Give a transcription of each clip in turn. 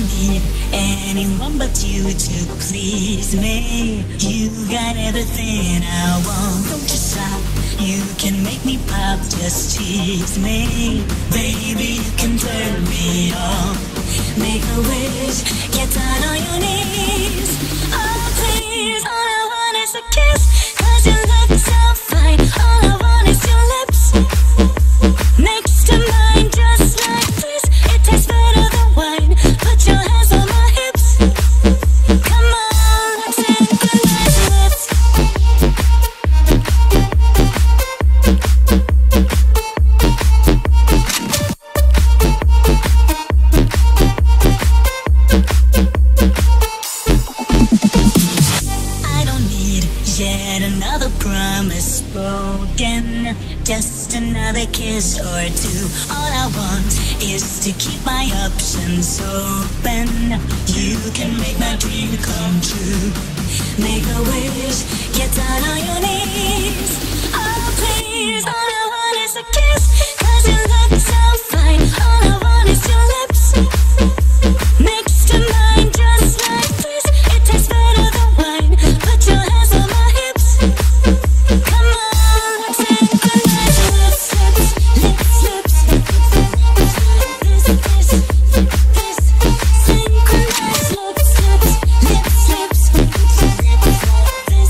need anyone but you to please me. You got everything I want, don't you stop. You can make me pop, just tease me. Baby, you can turn me on. Make a wish, get down on your knees. Oh please, all I want is a kiss, 'cause you look so fine. All I want is your lips next to mine, just like this. It tastes better than wine. Put your hands on my hips. Come on, let's synchronize lips. I don't need yet another promise spoken, just another kiss or two. All I want is to keep my options open. You can make my dream come true. Make a wish, get down on your knees. Oh please, all I want is a kiss, 'cause you look so fine. All I want is your lips next to mine, just like this. It tastes better than wine. Put your hands on my hips. Come on, let's synchronize lips, lips, lips, lips. This, synchronize lips, lips, lips, lips. This.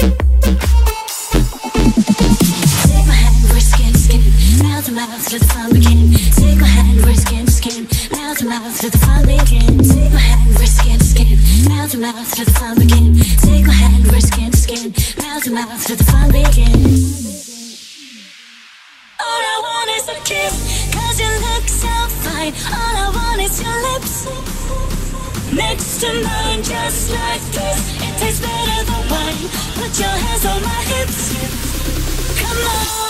Take my hand, we're skin to skin, mouth to mouth, let the fun begin. Take my hand, we're skin to skin, mouth to mouth, let the fun begin. Take my hand, we're skin to skin, mouth to mouth, let the fun begin. Take my hand, we're skin to skin, mouth to mouth, let the fun begin. All I want is a kiss, 'cause you look so fine. All I want is your lips next to mine, just like this. It tastes better than wine. Put your hands on my hips. Come on.